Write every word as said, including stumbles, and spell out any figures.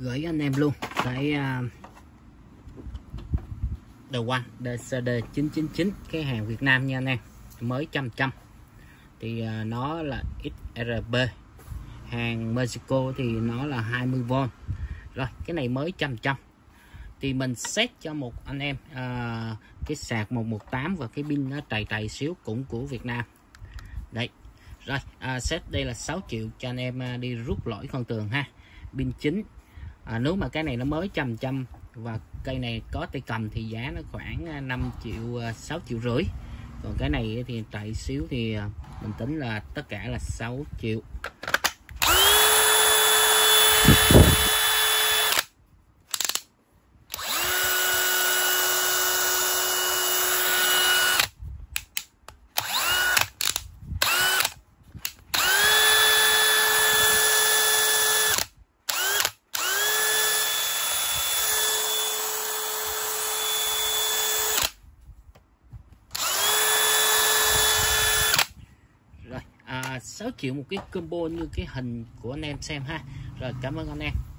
gửi anh em luôn cái uh, The One đê xê đê chín chín chín, cái hàng Việt Nam nha anh em, mới trăm trăm. Thì uh, nó là ích rờ bê, hàng Mexico thì nó là hai mươi vôn. Rồi cái này mới trăm trăm. Thì mình set cho một anh em uh, cái sạc một một tám và cái pin nó trầy trầy xíu, cũng của Việt Nam. Đấy. Rồi uh, set đây là sáu triệu cho anh em uh, đi rút lỗi con tường ha. Pin chính. À, nếu mà cái này nó mới trăm trăm và cây này có tay cầm thì giá nó khoảng năm triệu, sáu triệu rưỡi. Còn cái này thì trầy xíu thì mình tính là tất cả là sáu triệu. sáu triệu một cái combo như cái hình của anh em xem ha. Rồi cảm ơn anh em.